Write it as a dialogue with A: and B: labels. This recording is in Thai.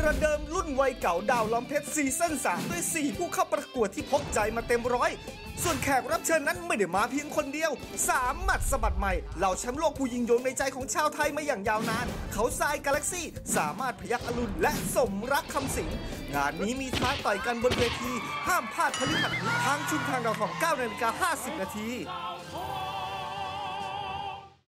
A: ประเดิมรุ่นวัยเก่าดาวล้อมเพชรซีซั่น3ด้วย4ผู้เข้าประกวดที่พกใจมาเต็มร้อยส่วนแขกรับเชิญนั้นไม่ได้มาเพียงคนเดียว3หมัดสะบัดใหม่เหล่าแชมป์โลกผู้ยิงโยนในใจของชาวไทยมาอย่างยาวนานเขาทรายกาแล็กซี่สามารถพยัคฆ์อรุณและสมรักคำสิงงานนี้มีท้าต่อยกันบนเวทีห้ามพลาดพฤหัสนี้ทางชุมทางดาวของ 9:50 น